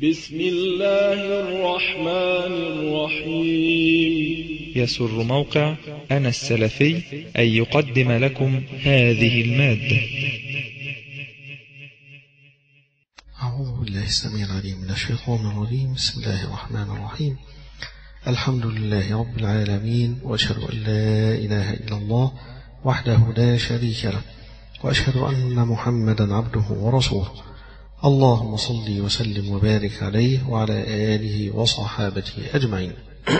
بسم الله الرحمن الرحيم. يسر موقع أنا السلفي أن يقدم لكم هذه المادة. أعوذ بالله السميع العليم من الشيطان الرجيم. بسم الله الرحمن الرحيم. الحمد لله رب العالمين، وأشهد أن لا إله إلا الله وحده لا شريك له، وأشهد أن محمدا عبده ورسوله. اللهم صل وسلم وبارك عليه وعلى آله وصحابته أجمعين.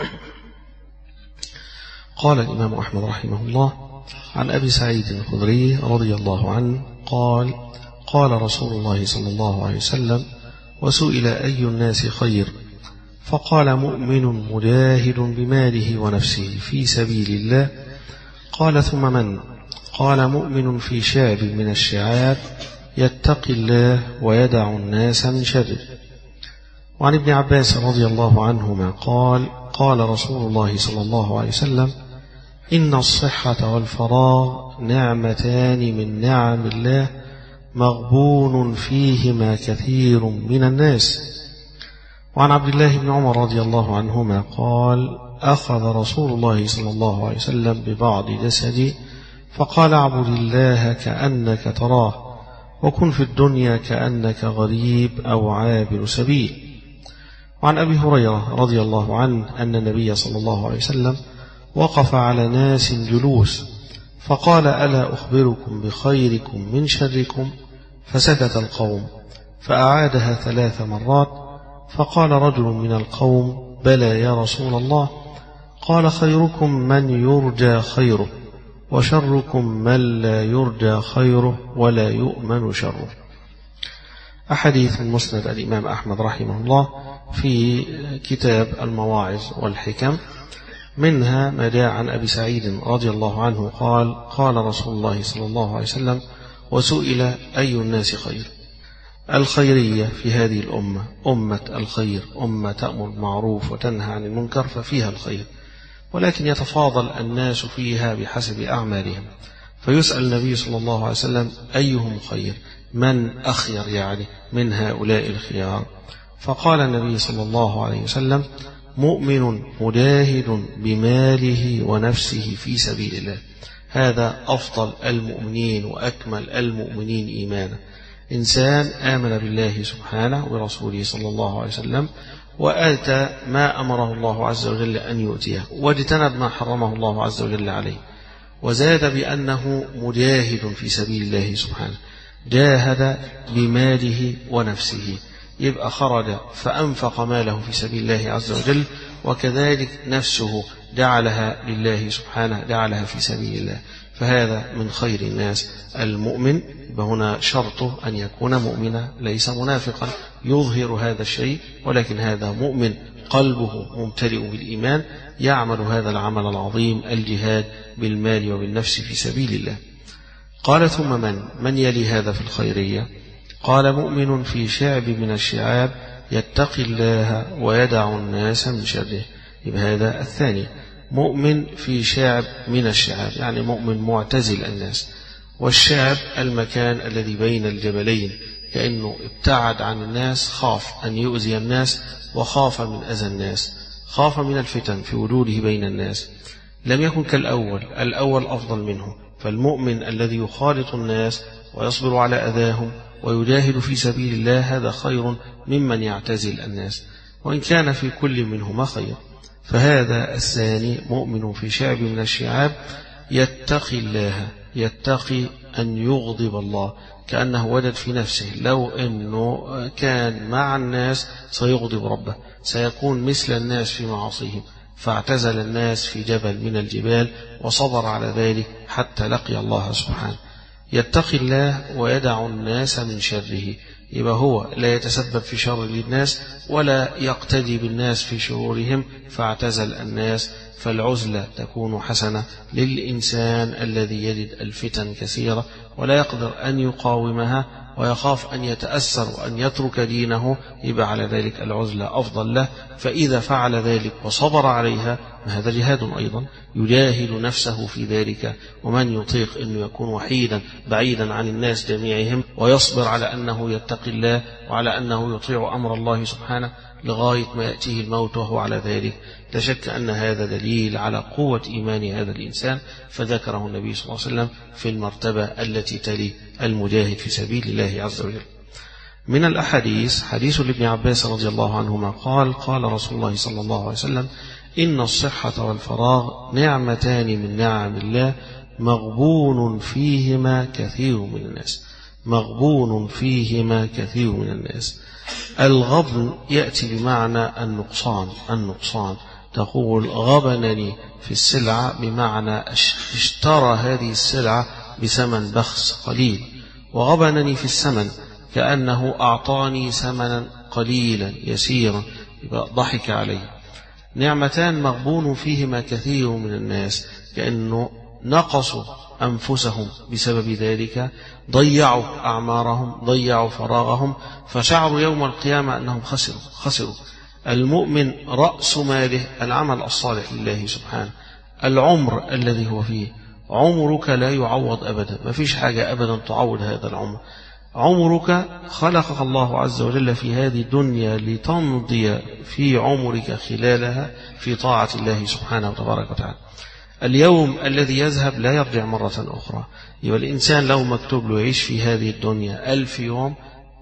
قال الإمام أحمد رحمه الله عن أبي سعيد الخدري رضي الله عنه قال: قال رسول الله صلى الله عليه وسلم: وسئل أي الناس خير؟ فقال: مؤمن مجاهد بماله ونفسه في سبيل الله. قال: ثم من؟ قال: مؤمن في شعب من الشعاب يتقي الله ويدع الناس من شره. وعن ابن عباس رضي الله عنهما قال: قال رسول الله صلى الله عليه وسلم: إن الصحة والفراغ نعمتان من نعم الله مغبون فيهما كثير من الناس. وعن عبد الله بن عمر رضي الله عنهما قال: أخذ رسول الله صلى الله عليه وسلم ببعض جسدي فقال: اعبد الله كأنك تراه، وكن في الدنيا كأنك غريب أو عابر سبيل. وعن أبي هريرة رضي الله عنه أن النبي صلى الله عليه وسلم وقف على ناس جلوس فقال: ألا أخبركم بخيركم من شركم؟ فسكت القوم، فأعادها 3 مرات، فقال رجل من القوم: بلى يا رسول الله. قال: خيركم من يرجى خيره، وشركم من لا يرجى خيره ولا يؤمن شره. أحاديث مسند الإمام أحمد رحمه الله في كتاب المواعظ والحكم، منها ما جاء عن أبي سعيد رضي الله عنه قال: قال رسول الله صلى الله عليه وسلم: وسئل أي الناس خير؟ الخيرية في هذه الأمة أمة الخير، أمة تأمر بالمعروف وتنهى عن المنكر، ففيها الخير، ولكن يتفاضل الناس فيها بحسب أعمالهم. فيسأل النبي صلى الله عليه وسلم: أيهم خير؟ من أخير يعني من هؤلاء الخيار؟ فقال النبي صلى الله عليه وسلم: مؤمن مجاهد بماله ونفسه في سبيل الله. هذا أفضل المؤمنين وأكمل المؤمنين إيمانا. إنسان آمن بالله سبحانه ورسوله صلى الله عليه وسلم، وآتى ما أمره الله عز وجل أن يؤتيه، واجتنب ما حرمه الله عز وجل عليه، وزاد بأنه مجاهد في سبيل الله سبحانه، جاهد بماله ونفسه، يبقى خرج فأنفق ماله في سبيل الله عز وجل، وكذلك نفسه جعلها لله سبحانه، جعلها في سبيل الله. فهذا من خير الناس المؤمن. هنا شرطه أن يكون مؤمنا، ليس منافقا يظهر هذا الشيء، ولكن هذا مؤمن قلبه ممتلئ بالإيمان، يعمل هذا العمل العظيم، الجهاد بالمال وبالنفس في سبيل الله. قال: ثم من يلي هذا في الخيرية؟ قال: مؤمن في شعب من الشعاب يتقي الله ويدع الناس من شره. يبقى هذا الثاني، مؤمن في شعب من الشعاب، يعني مؤمن معتزل الناس. والشعب المكان الذي بين الجبلين، كأنه ابتعد عن الناس، خاف أن يؤذي الناس، وخاف من أذى الناس، خاف من الفتن في وجوده بين الناس. لم يكن كالأول، الأول أفضل منه. فالمؤمن الذي يخالط الناس ويصبر على أذاهم ويجاهد في سبيل الله، هذا خير ممن يعتزل الناس، وإن كان في كل منهما خير. فهذا الثاني مؤمن في شعب من الشعاب يتقي الله، يتقي أن يغضب الله، كأنه وجد في نفسه لو أنه كان مع الناس سيغضب ربه، سيكون مثل الناس في معاصيهم، فاعتزل الناس في جبل من الجبال وصبر على ذلك حتى لقي الله سبحانه. يتقي الله ويدع الناس من شره، يبقى هو لا يتسبب في شر الناس ولا يقتدي بالناس في شرورهم، فاعتزل الناس. فالعزلة تكون حسنة للإنسان الذي يجد الفتن كثيرة ولا يقدر أن يقاومها، ويخاف أن يتأثر وأن يترك دينه، يبقى على ذلك العزلة أفضل له. فإذا فعل ذلك وصبر عليها هذا جهاد أيضا، يجاهد نفسه في ذلك. ومن يطيق أنه يكون وحيدا بعيدا عن الناس جميعهم ويصبر على أنه يتقي الله وعلى أنه يطيع أمر الله سبحانه لغاية ما يأتيه الموت وهو على ذلك، لا شك أن هذا دليل على قوة إيمان هذا الإنسان، فذكره النبي صلى الله عليه وسلم في المرتبة التي تلي المجاهد في سبيل الله عز وجل. من الأحاديث حديث لابن عباس رضي الله عنهما قال: قال رسول الله صلى الله عليه وسلم: إن الصحة والفراغ نعمتان من نعم الله مغبون فيهما كثير من الناس. مغبون فيهما كثير من الناس. الغبن يأتي بمعنى النقصان. تقول غبنني في السلعة بمعنى اشترى هذه السلعة بثمن بخس قليل، وغبنني في الثمن كأنه أعطاني ثمنا قليلا يسيرا، ضحك عليه. نعمتان مغبون فيهما كثير من الناس، كأنه نقصوا أنفسهم بسبب ذلك، ضيعوا أعمارهم، ضيعوا فراغهم، فشعروا يوم القيامة أنهم خسروا. المؤمن رأس ماله العمل الصالح لله سبحانه. العمر الذي هو فيه عمرك لا يعوض أبدا، ما فيش حاجة أبدا تعوض هذا العمر. عمرك خلقك الله عز وجل في هذه الدنيا لتمضي في عمرك خلالها في طاعة الله سبحانه وتبارك وتعالى. اليوم الذي يذهب لا يرجع مرة أخرى. يبقى الإنسان لو مكتوب له يعيش في هذه الدنيا 1000 يوم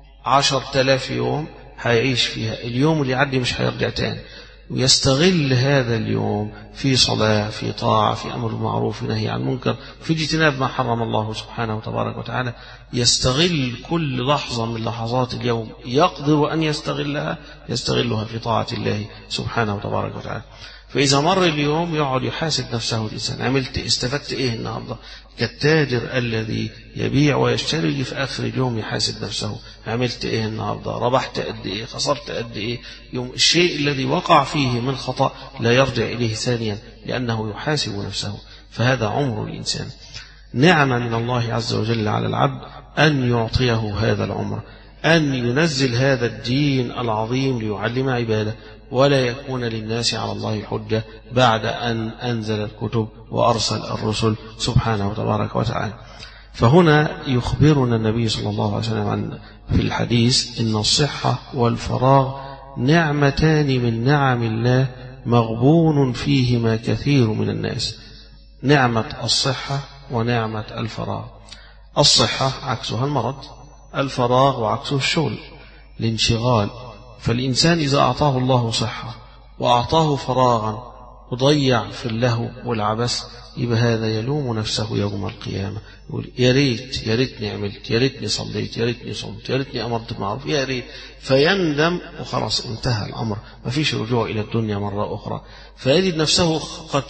10,000 يوم هيعيش فيها، اليوم اللي يعدي مش هيرجع تاني، ويستغل هذا اليوم في صلاة، في طاعة، في أمر بالمعروف ونهي عن المنكر، في اجتناب ما حرم الله سبحانه وتبارك وتعالى. يستغل كل لحظة من لحظات اليوم يقدر أن يستغلها في طاعة الله سبحانه وتبارك وتعالى. فإذا مر اليوم يقعد يحاسب نفسه الإنسان، استفدت إيه النهارده؟ كالتاجر الذي يبيع ويشتري في آخر اليوم يحاسب نفسه، عملت إيه النهارده؟ ربحت قد إيه؟ خسرت قد إيه؟ يوم الشيء الذي وقع فيه من خطأ لا يرجع إليه ثانيا، لأنه يحاسب نفسه. فهذا عمر الإنسان. نعمة من الله عز وجل على العبد أن يعطيه هذا العمر، أن ينزل هذا الدين العظيم ليعلم عباده، ولا يكون للناس على الله حجة بعد أن أنزل الكتب وأرسل الرسل سبحانه وتبارك وتعالى. فهنا يخبرنا النبي صلى الله عليه وسلم في الحديث إن الصحة والفراغ نعمتان من نعم الله مغبون فيهما كثير من الناس. نعمة الصحة ونعمة الفراغ. الصحة عكسها المرض، الفراغ وعكسه الشغل، الانشغال. فالإنسان إذا أعطاه الله صحة وأعطاه فراغا وضيع في اللهو والعبث، يبقى هذا يلوم نفسه يوم القيامة، يقول يا ريتني عملت، يا ريتني صليت، يا ريتني صمت، يا ريتني أمرت بالمعروف، يا ريت، فيندم وخلاص انتهى الأمر، ما فيش رجوع إلى الدنيا مرة أخرى. فيجد نفسه قد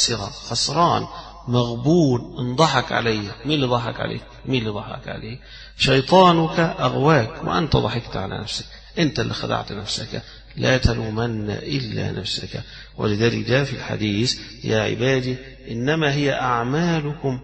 خسران مغبون، انضحك عليه. مين اللي ضحك عليه؟ شيطانك أغواك وأنت ضحكت على نفسك، أنت اللي خدعت نفسك، لا تلومن إلا نفسك. ولذلك جاء في الحديث يا عبادي إنما هي أعمالكم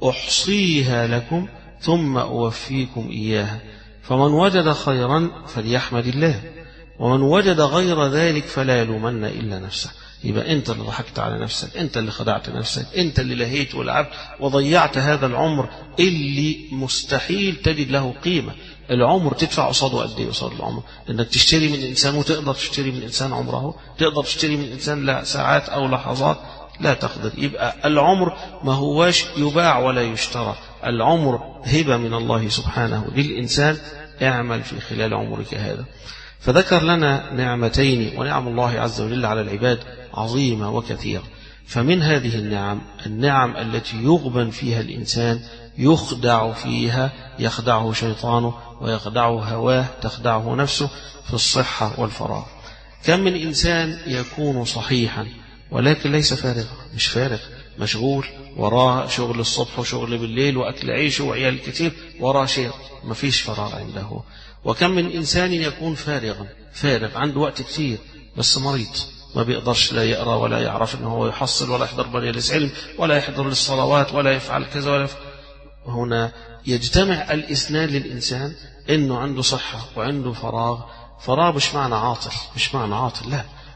أحصيها لكم ثم أوفيكم إياها، فمن وجد خيرا فليحمد الله، ومن وجد غير ذلك فلا يلومن إلا نفسه. يبقى أنت اللي ضحكت على نفسك، أنت اللي خدعت نفسك، أنت اللي لهيت ولعبت وضيعت هذا العمر اللي مستحيل تجد له قيمة. العمر تدفع قصاده قد ايه؟ قصاد العمر انك تشتري من انسان، وتقدر تشتري من انسان عمره؟ تقدر تشتري من انسان لا ساعات او لحظات؟ لا تقدر. يبقى العمر ما هواش يباع ولا يشترى، العمر هبة من الله سبحانه للإنسان. اعمل في خلال عمرك هذا. فذكر لنا نعمتين، ونعم الله عز وجل على العباد عظيمة وكثيرة. فمن هذه النعم التي يغبن فيها الإنسان، يخدع فيها، يخدعه شيطانه ويخدعه هواه، تخدعه نفسه، في الصحة والفراغ. كم من إنسان يكون صحيحا ولكن ليس فارغا، مش فارغ، مشغول، وراه شغل الصبح وشغل بالليل وأكل عيشه وعيال كتير، وراه شيء، ما فيش فراغ عنده. وكم من إنسان يكون فارغ عنده وقت كتير بس مريض، ما بيقدرش لا يقرأ ولا يعرف أنه هو يحصل ولا يحضر مجالس علم ولا يحضر للصلوات ولا يفعل كذا ولا يفعل. هنا يجتمع الاثنان للإنسان، إنه عنده صحة وعنده فراغ. فراغ مش معنى عاطل، لا،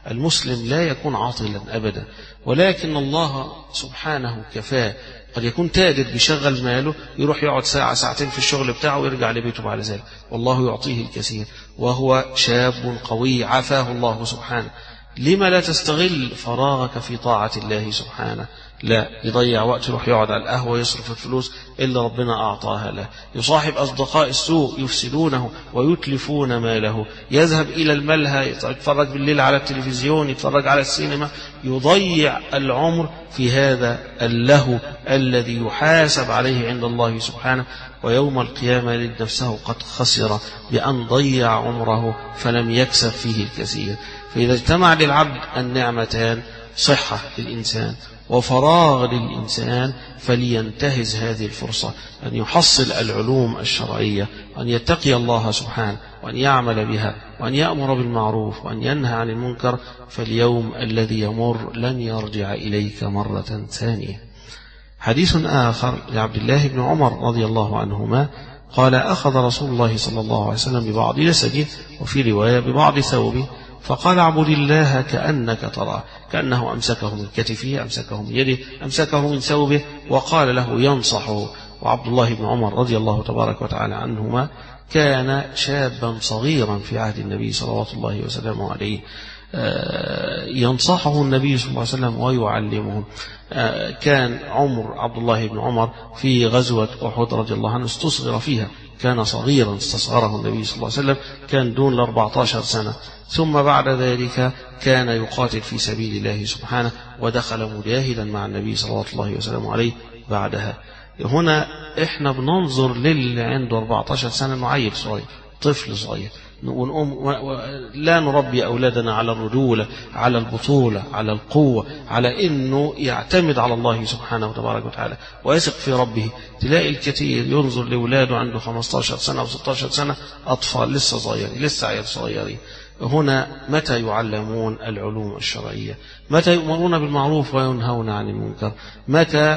المسلم لا يكون عاطلا أبدا، ولكن الله سبحانه كفاه. قد يكون تاجر بيشغل ماله يروح يقعد ساعة ساعتين في الشغل بتاعه ويرجع لبيته بعد ذلك، والله يعطيه الكثير وهو شاب قوي عافاه الله سبحانه. لما لا تستغل فراغك في طاعة الله سبحانه؟ لا يضيع وقت، يروح يقعد على القهوة يصرف الفلوس اللي ربنا أعطاها له، يصاحب أصدقاء السوء يفسدونه ويتلفون ماله، يذهب إلى الملهى يتفرج بالليل على التلفزيون، يتفرج على السينما، يضيع العمر في هذا اللهو الذي يحاسب عليه عند الله سبحانه، ويوم القيامة يجد نفسه قد خسر بأن ضيع عمره فلم يكسب فيه الكثير. فإذا اجتمع للعبد النعمتان، صحة للإنسان وفراغ للإنسان، فلينتهز هذه الفرصة أن يحصل العلوم الشرعية، وأن يتقي الله سبحانه، وأن يعمل بها، وأن يأمر بالمعروف، وأن ينهى عن المنكر، فاليوم الذي يمر لن يرجع إليك مرة ثانية. حديث آخر لعبد الله بن عمر رضي الله عنهما قال: أخذ رسول الله صلى الله عليه وسلم ببعض جسده، وفي رواية ببعض ثوبه، فقال: اعبد الله كأنك تراه، كأنه أمسكه من كتفه، أمسكه من يده، أمسكه من ثوبه، وقال له ينصحه. وعبد الله بن عمر رضي الله تبارك وتعالى عنهما كان شابا صغيرا في عهد النبي صلوات الله وسلامه عليه، ينصحه النبي صلى الله عليه وسلم ويعلمه. كان عمر عبد الله بن عمر في غزوة أحد رضي الله عنه استصغر فيها، كان صغيرا استصغره النبي صلى الله عليه وسلم، كان دون 14 سنة، ثم بعد ذلك كان يقاتل في سبيل الله سبحانه، ودخل مجاهدا مع النبي صلوات الله وسلامه عليه بعدها. هنا احنا بننظر للي عنده 14 سنة انه عيل صغير، طفل صغير، ونقوم لا نربي أولادنا على الرجولة، على البطولة، على القوة، على إنه يعتمد على الله سبحانه وتبارك وتعالى ويثق في ربه. تلاقي الكثير ينظر لأولاده عنده 15 سنة أو 16 سنة، أطفال لسه صغيرين، لسه عيال صغيرين. هنا متى يعلمون العلوم الشرعية؟ متى يؤمرون بالمعروف وينهون عن المنكر؟ متى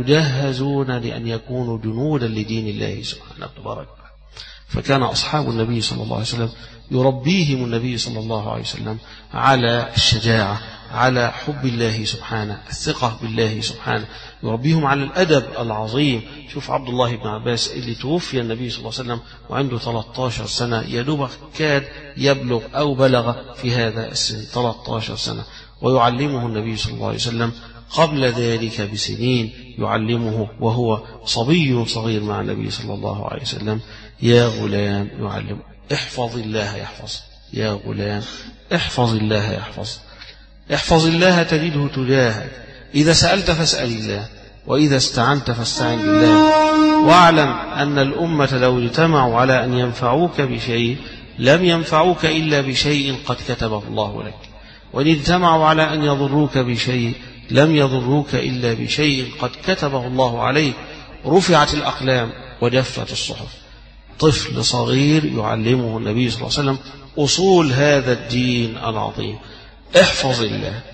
يجهزون لأن يكونوا جنودا لدين الله سبحانه وتبارك وتعالى؟ فكان أصحاب النبي صلى الله عليه وسلم يربيهم النبي صلى الله عليه وسلم على الشجاعة، على حب الله سبحانه، الثقة بالله سبحانه، يربيهم على الأدب العظيم. شوف عبد الله بن عباس اللي توفي النبي صلى الله عليه وسلم وعنده 13 سنة، يدوب كاد يبلغ أو بلغ في هذا السن 13 سنة، ويعلمه النبي صلى الله عليه وسلم قبل ذلك بسنين، يعلمه وهو صبي صغير مع النبي صلى الله عليه وسلم: يا غلام، يعلم احفظ الله يحفظ، يا غلام احفظ الله يحفظ، احفظ الله تجده تجاهك، إذا سألت فاسأل الله، وإذا استعنت فاستعن بالله، واعلم أن الأمة لو اجتمعوا على أن ينفعوك بشيء لم ينفعوك إلا بشيء قد كتبه الله لك، وإن اجتمعوا على أن يضروك بشيء لم يضروك إلا بشيء قد كتبه الله عليك. رفعت الأقلام وجفت الصحف. طفل صغير يعلمه النبي صلى الله عليه وسلم أصول هذا الدين العظيم. احفظ الله،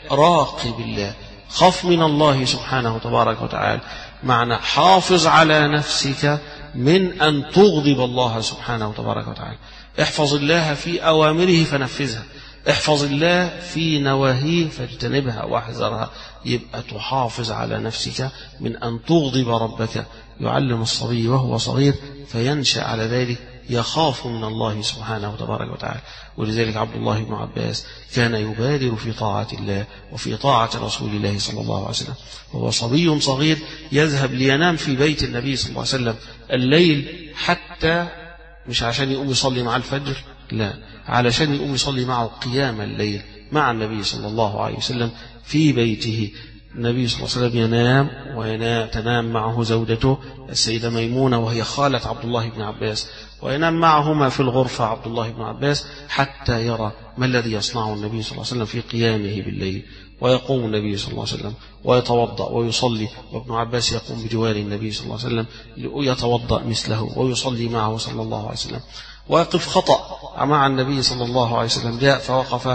راقب الله، خف من الله سبحانه تبارك وتعالى. معنى حافظ على نفسك من أن تغضب الله سبحانه تبارك وتعالى. احفظ الله في أوامره فنفذها، احفظ الله في نواهيه فاجتنبها واحذرها. يبقى تحافظ على نفسك من أن تغضب ربك. يعلم الصبي وهو صغير فينشأ على ذلك، يخاف من الله سبحانه وتبارك وتعالى. ولذلك عبد الله بن عباس كان يبادر في طاعة الله وفي طاعة رسول الله صلى الله عليه وسلم، وهو صبي صغير يذهب لينام في بيت النبي صلى الله عليه وسلم الليل، حتى مش عشان يقوم يصلي مع الفجر، لا، علشان يقوم يصلي معه قيام الليل مع النبي صلى الله عليه وسلم في بيته. النبي صلى الله عليه وسلم ينام وتنام معه زوجته السيدة ميمونة وهي خالة عبد الله بن عباس، وينام معهما في الغرفة عبد الله بن عباس حتى يرى ما الذي يصنعه النبي صلى الله عليه وسلم في قيامه بالليل. ويقوم النبي صلى الله عليه وسلم ويتوضأ ويصلي، وابن عباس يقوم بجوار النبي صلى الله عليه وسلم يتوضأ مثله ويصلي معه صلى الله عليه وسلم. ويقف خطأ مع النبي صلى الله عليه وسلم، جاء فوقف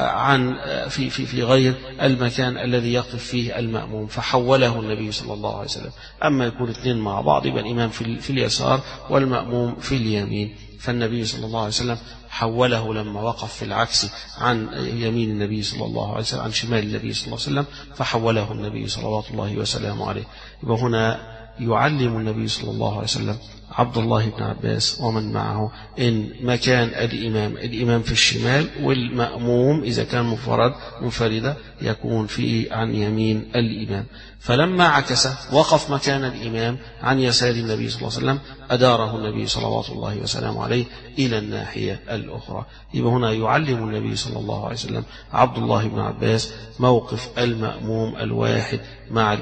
عن في غير المكان الذي يقف فيه المأموم فحوله النبي صلى الله عليه وسلم. أما يكون اثنين مع بعض يبقى الإمام في اليسار والمأموم في اليمين، فالنبي صلى الله عليه وسلم حوله لما وقف في العكس عن يمين النبي صلى الله عليه وسلم، عن شمال النبي صلى الله عليه وسلم، فحوله النبي صلوات الله وسلامه عليه. يبقى هنا يعلم النبي صلى الله عليه وسلم عبد الله بن عباس ومن معه إن مكان الإمام في الشمال، والمأموم إذا كان منفردا يكون في عن يمين الإمام. فلما عكس وقف مكان الإمام عن يسار النبي صلى الله عليه وسلم أداره النبي صلوات الله وسلامه عليه إلى الناحية الأخرى. يبقى هنا يعلم النبي صلى الله عليه وسلم عبد الله بن عباس موقف المأموم الواحد مع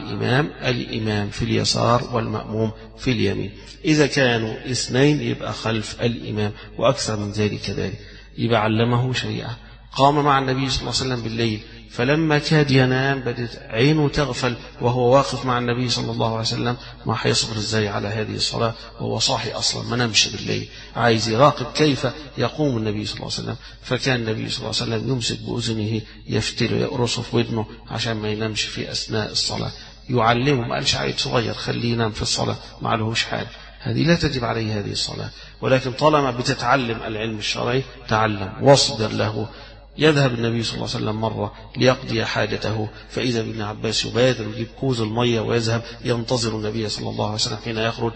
الإمام في اليسار والمأموم في اليمين. إذا كانوا اثنين يبقى خلف الإمام، وأكثر من ذلك كذلك. يبقى علمه شريعة. قام مع النبي صلى الله عليه وسلم بالليل، فلما كاد ينام بدت عينه تغفل وهو واقف مع النبي صلى الله عليه وسلم. ما هيصبر ازاي على هذه الصلاة وهو صاحي أصلا، ما نمش بالليل، عايز يراقب كيف يقوم النبي صلى الله عليه وسلم. فكان النبي صلى الله عليه وسلم يمسك بأذنه يفتله يقرصه في ودنه عشان ما ينامش في أثناء الصلاة. يعلمه، ما قالش عيل صغير خليه ينام في الصلاة ما عليهوش حاجة، هذه لا تجب عليه هذه الصلاة. ولكن طالما بتتعلم العلم الشرعي تعلم واصبر له. يذهب النبي صلى الله عليه وسلم مرة ليقضي حاجته، فإذا ابن عباس يبادر ويجيب كوز المية ويذهب ينتظر النبي صلى الله عليه وسلم حين يخرج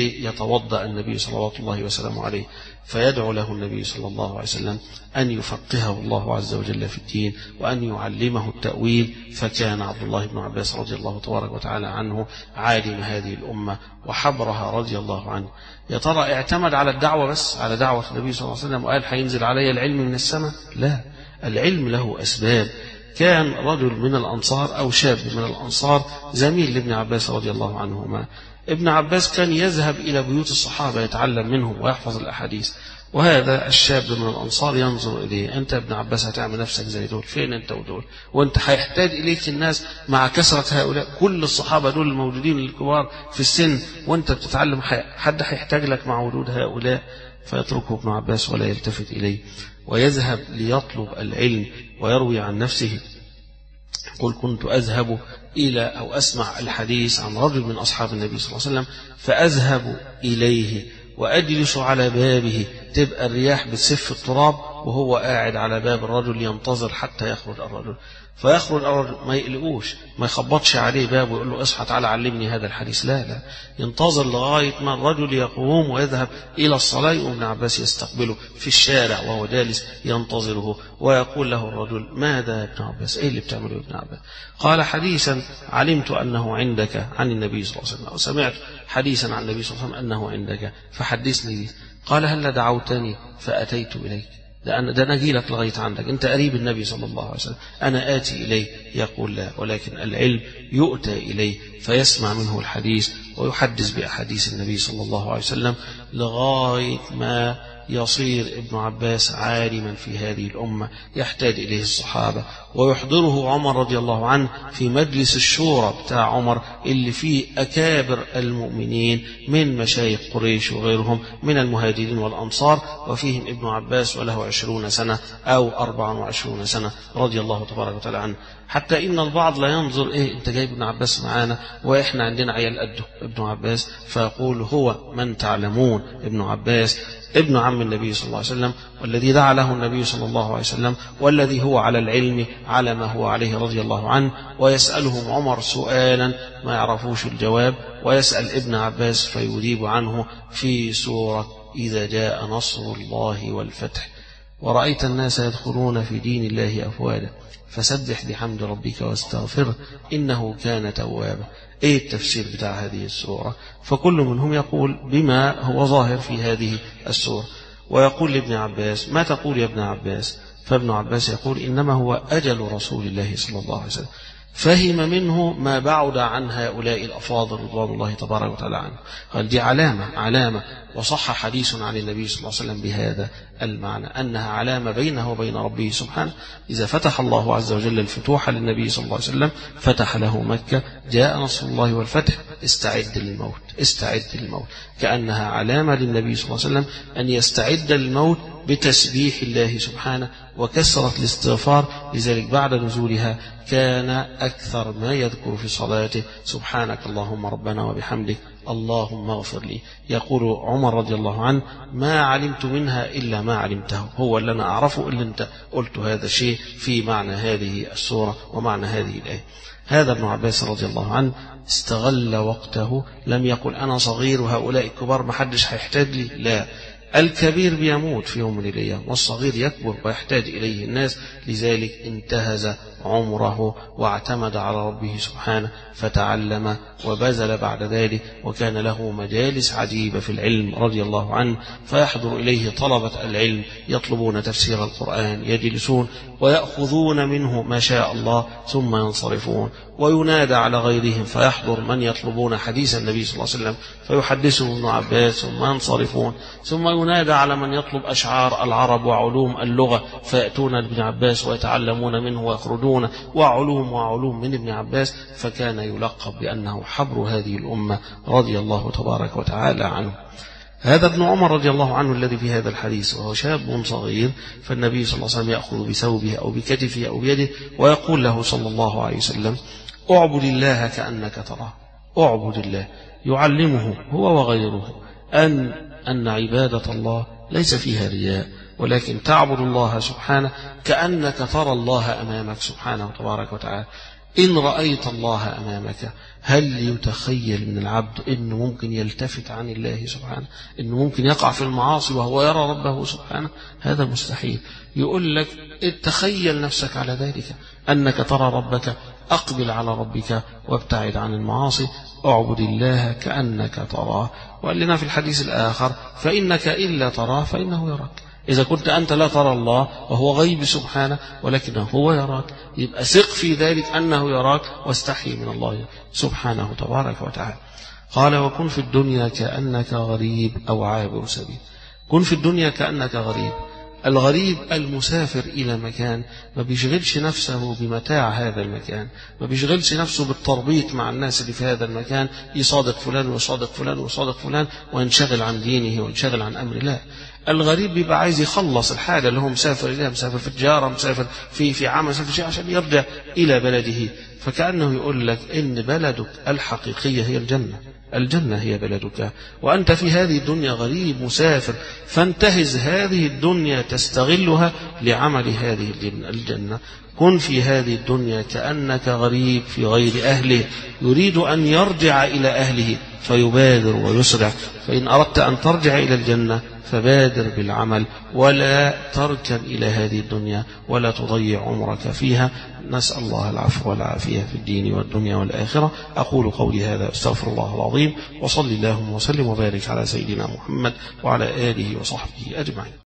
ليتوضأ النبي صلوات الله وسلامه عليه. فيدعو له النبي صلى الله عليه وسلم أن يفقهه الله عز وجل في الدين وأن يعلمه التأويل. فكان عبد الله بن عباس رضي الله تبارك وتعالى عنه عالم هذه الأمة وحبرها رضي الله عنه. يا ترى اعتمد على الدعوة بس، على دعوة النبي صلى الله عليه وسلم وقال هينزل علي العلم من السماء؟ لا، العلم له أسباب. كان رجل من الأنصار أو شاب من الأنصار زميل لابن عباس رضي الله عنهما. ابن عباس كان يذهب إلى بيوت الصحابة يتعلم منهم ويحفظ الأحاديث، وهذا الشاب من الأنصار ينظر إليه، أنت ابن عباس هتعمل نفسك زي دول، فين أنت ودول؟ وأنت هيحتاج إليك الناس مع كثرة هؤلاء، كل الصحابة دول الموجودين الكبار في السن وأنت بتتعلم، حد هيحتاج لك مع وجود هؤلاء؟ فيتركه ابن عباس ولا يلتفت إليه ويذهب ليطلب العلم. ويروي عن نفسه يقول كنت أذهب إلى أو أسمع الحديث عن رجل من أصحاب النبي صلى الله عليه وسلم فأذهب إليه وأجلس على بابه، تبقى الرياح بتسف التراب وهو قاعد على باب الرجل ينتظر حتى يخرج الرجل. فيخرج الرجل ما يقلقوش، ما يخبطش عليه باب ويقول له اصحى تعالى علمني هذا الحديث، لا، ينتظر لغاية ما الرجل يقوم ويذهب إلى الصلاة. وابن عباس يستقبله في الشارع وهو جالس ينتظره ويقول له الرجل ماذا يا ابن عباس؟ ايه اللي بتعمله يا ابن عباس؟ قال حديثا علمت أنه عندك عن النبي صلى الله عليه وسلم، أو سمعت حديثا عن النبي صلى الله عليه وسلم أنه عندك فحدثني به. قال هل دعوتني فأتيت إليك؟ ده أنا أجي لك لغاية عندك، أنت قريب النبي صلى الله عليه وسلم، أنا آتي إليه. يقول لا، ولكن العلم يؤتى إليه فيسمع منه الحديث ويحدث بأحاديث النبي صلى الله عليه وسلم لغاية ما يصير ابن عباس عالما في هذه الأمة يحتاج إليه الصحابة. ويحضره عمر رضي الله عنه في مجلس الشورى بتاع عمر اللي فيه أكابر المؤمنين من مشايخ قريش وغيرهم من المهاجرين والأنصار، وفيهم ابن عباس وله 20 سنة أو 24 سنة رضي الله تبارك وتعالى عنه. حتى إن البعض لا ينظر إيه أنت جايب ابن عباس معانا وإحنا عندنا عيال قده ابن عباس، فيقول هو من تعلمون ابن عباس ابن عم النبي صلى الله عليه وسلم، والذي دعا له النبي صلى الله عليه وسلم، والذي هو على العلم على ما هو عليه رضي الله عنه. ويسألهم عمر سؤالا ما يعرفوش الجواب، ويسأل ابن عباس فيجيب عنه في سورة إذا جاء نصر الله والفتح ورأيت الناس يدخلون في دين الله أفواجا فسبح بحمد ربك واستغفره إنه كان توابا. ايه التفسير بتاع هذه السورة؟ فكل منهم يقول بما هو ظاهر في هذه السورة، ويقول لابن عباس ما تقول يا ابن عباس؟ فابن عباس يقول إنما هو أجل رسول الله صلى الله عليه وسلم، فهم منه ما بعد عن هؤلاء الأفاضل رضوان الله تبارك وتعالى عنه. قال دي علامة، وصح حديث عن النبي صلى الله عليه وسلم بهذا المعنى أنها علامة بينه وبين ربه سبحانه. إذا فتح الله عز وجل الفتوح للنبي صلى الله عليه وسلم فتح له مكة، جاء نصر الله والفتح، استعد للموت، كأنها علامة للنبي صلى الله عليه وسلم أن يستعد للموت بتسبيح الله سبحانه وكثرة الاستغفار. لذلك بعد نزولها كان أكثر ما يذكر في صلاته سبحانك اللهم ربنا وبحمدك اللهم اغفر لي. يقول عمر رضي الله عنه ما علمت منها إلا ما علمته، هو اللي أنا أعرفه إلا أنت قلت هذا الشيء في معنى هذه السورة ومعنى هذه الآية. هذا ابن عباس رضي الله عنه استغل وقته، لم يقل أنا صغير وهؤلاء الكبار ما حدش هيحتاج لي، لا، الكبير بيموت في يوم من الأيام والصغير يكبر ويحتاج إليه الناس. لذلك انتهز عمره واعتمد على ربه سبحانه فتعلم وبذل بعد ذلك، وكان له مجالس عجيبة في العلم رضي الله عنه، فيحضر إليه طلبة العلم يطلبون تفسير القرآن، يجلسون ويأخذون منه ما شاء الله ثم ينصرفون، وينادى على غيرهم فيحضر من يطلبون حديث النبي صلى الله عليه وسلم فيحدثهم ابن عباس ثم ينصرفون، ثم ينادى على من يطلب أشعار العرب وعلوم اللغة فيأتون ابن عباس ويتعلمون منه ويخرجون وعلوم من ابن عباس، فكان يلقب بأنه حبر هذه الأمة رضي الله تبارك وتعالى عنه. هذا ابن عمر رضي الله عنه الذي في هذا الحديث وهو شاب صغير، فالنبي صلى الله عليه وسلم يأخذ بثوبه أو بكتفه أو بيده ويقول له صلى الله عليه وسلم اعبد الله كأنك تراه، اعبد الله، يعلمه هو وغيره أن عبادة الله ليس فيها رياء، ولكن تعبد الله سبحانه كأنك ترى الله أمامك سبحانه تبارك وتعالى. إن رأيت الله أمامك هل يتخيل من العبد إنه ممكن يلتفت عن الله سبحانه، إنه ممكن يقع في المعاصي وهو يرى ربه سبحانه؟ هذا مستحيل. يقول لك تخيل نفسك على ذلك أنك ترى ربك، أقبل على ربك وابتعد عن المعاصي، اعبد الله كأنك تراه. وقال لنا في الحديث الآخر فإنك إلا تراه فإنه يراك. إذا كنت أنت لا ترى الله وهو غيب سبحانه ولكنه هو يراك، يبقى ثق في ذلك أنه يراك واستحي من الله سبحانه تبارك وتعالى. قال وكن في الدنيا كأنك غريب أو عابر سبيل. كن في الدنيا كأنك غريب. الغريب المسافر إلى مكان ما بيشغلش نفسه بمتاع هذا المكان، ما بيشغلش نفسه بالتربيط مع الناس اللي في هذا المكان، يصادق فلان ويصادق فلان ويصادق فلان وينشغل عن دينه وينشغل عن أمر الله. الغريب بيبقى عايز يخلص الحاجة اللي هو مسافر إليها، مسافر في التجارة، مسافر في عمل، مسافر في شيء عشان يرجع إلى بلده. فكأنه يقول لك إن بلدك الحقيقية هي الجنة، الجنة هي بلدك، وأنت في هذه الدنيا غريب مسافر، فانتهز هذه الدنيا تستغلها لعمل هذه الجنة. كن في هذه الدنيا كأنك غريب في غير أهله يريد أن يرجع إلى أهله فيبادر ويسرع. فإن أردت أن ترجع إلى الجنة فبادر بالعمل ولا تركن إلى هذه الدنيا ولا تضيع عمرك فيها. نسأل الله العفو والعافية في الدين والدنيا والآخرة. أقول قولي هذا أستغفر الله العظيم، وصل اللهم وسلم وبارك على سيدنا محمد وعلى آله وصحبه أجمعين.